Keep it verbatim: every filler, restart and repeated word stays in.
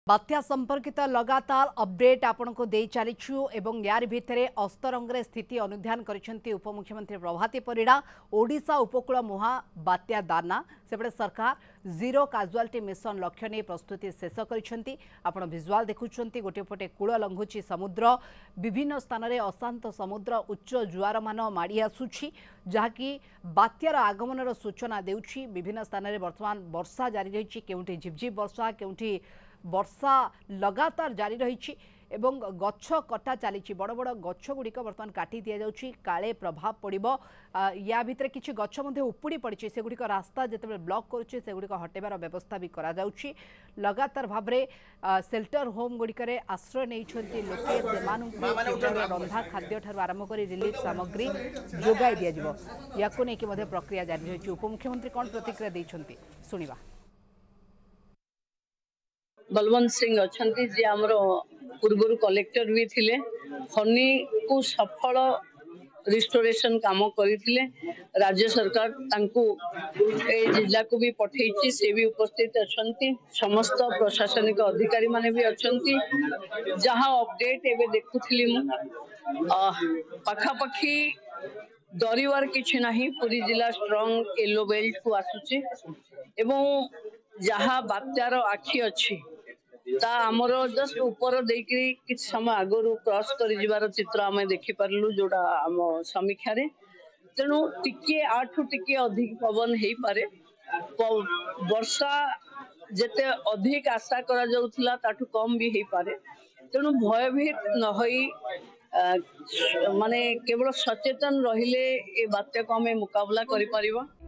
बात्या संपर्कित लगातार अपडेट आपण को दे चलीछु एवं यार भितरे अस्तरंगे स्थिति अनुध्यान करिसेंती उपमुख्यमंत्री प्रभाती परिड़ा। ओडिशा उपकूल मुहा बात्या दाना सेपटे सरकार जीरो काजुआलिटी मिशन लक्ष्य नहीं प्रस्तुति शेष करिसेंती। आपण विजुआल देखुछंती गोटे पटे कूल लंघुची समुद्र, विभिन्न स्थान में अशांत समुद्र, उच्च जुआर मान माड़ी आसुछि जहाँकि बात्यार आगमनर सूचना देउछि। विभिन्न स्थान में वर्तमान वर्षा जारी रही, केउठी झिपझिप वर्षा, केउठी वर्षा लगातार जारी रही एवं गछ कटा चली। बड़ बड़ गछ गुड़िक बर्तमान काटी दि जाउछि, काले प्रभाव पड़िबो। या भितर किछि गछ मध्ये उपुड़ी पड़िछि, से गुड़िक रास्ता जेतेबेले ब्लॉक करुछि से गुड़िक हटेबार व्यवस्था भी करा जाउछि। लगातार भाबरे शेल्टर होम गुड़िकरे आश्रय नैछन्ति लोके, सेमानंकु रंधा खाद्य ठारू आरंभ करी रिलीफ सामग्री जोगाई दिया जिवो। याकु नेकी मध्ये प्रक्रिया जारी रही। उपमुख्यमंत्री कोन प्रतिक्रिया दैछन्ति सुनिबा। बलवंत सिंह अच्छी जी आमर पूर्वर कलेक्टर भी थिले, फनी को सफल रिस्टोरेशन काम करते राज्य सरकार तांकु ए जिला को भी पठेची, से भी उपस्थित अच्छी, समस्त प्रशासनिक अधिकारी माने भी अच्छी। जहाँ अपडेट एवं देखुली पाखापाखि डरवार किसी ना, पूरी जिला स्ट्रंग येलो बेल्ट को आसुची एवं जहाँ बात्यार आखि अच्छी ता आमर जस्ट ऊपर देकी किछ समय आगु क्रॉस कर जिबार चित्र आम देखी पार्लु जोड़ा आम समीक्षा रे। तेणु टिके आठु टिके अधिक पवन हो पारे, वर्षा जेते अधिक आशा करा जाउथला ताठु कम भी हो पारे। तेणु भयभीत न होई माने केवल सचेतन रहिले ए बात्या को आम मुकाबला करि परिबा।